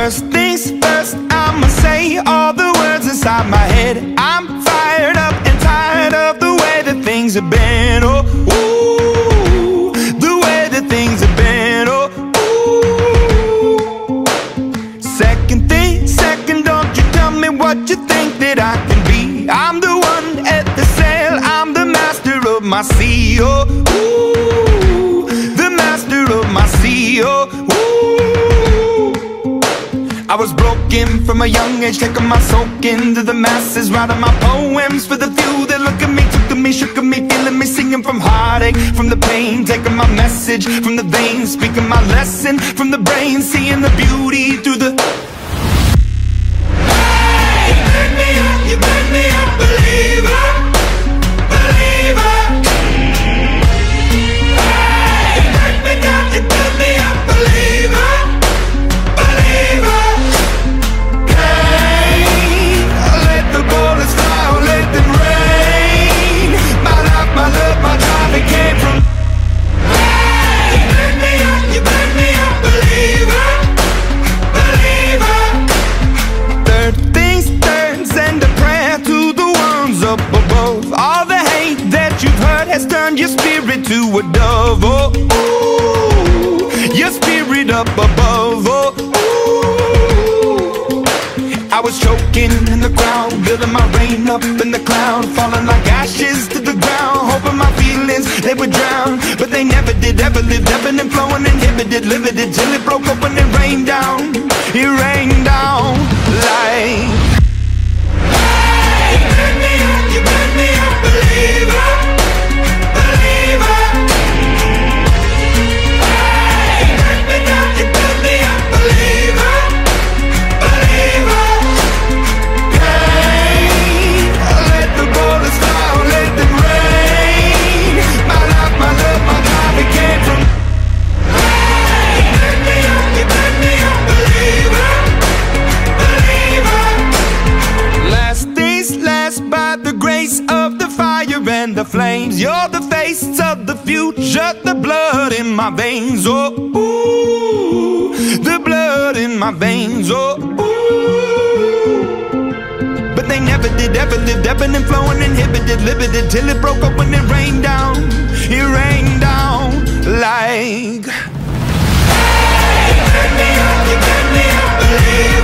First things first, I'ma say all the words inside my head. I'm fired up and tired of the way that things have been. Oh, ooh, the way that things have been. Oh, ooh. Second thing, second, don't you tell me what you think that I can be. I'm the one at the sail, I'm the master of my sea. Oh, ooh, the master of my sea. Oh, ooh. I was broken from a young age, taking my soak into the masses, writing my poems for the few that look at me, took to me, shook at me, feeling me, singing from heartache, from the pain, taking my message from the veins, speaking my lesson from the brain, seeing the beauty through the... Hey, you made me a believer, believer. Hey, you break me down, you build me a believer, believer. Turn your spirit to a dove, oh, ooh, your spirit up above, oh, ooh. I was choking in the crowd, building my rain up in the cloud, falling like ashes to the ground, hoping my feelings, they would drown, but they never did, ever lived, ebbing and flowing, inhibited, limited, till it broke open and rained down, it rained down like... Hey, you made me a believer, believer. Hey, break me down, you build me a believer, believer. Hey, let the bullets fly, let them rain. My life, my love, my life, it came from... Hey, you made me a believer, believer. Last things last, by the grace of the fire and the flames. You're the face of the future, the blood in my veins. Oh, ooh, the blood in my veins. Oh, ooh. But they never did, ever lived, ebbing and flowing, inhibited, limited, till it broke open and rained down. It rained down like... Hey, you made me a believer.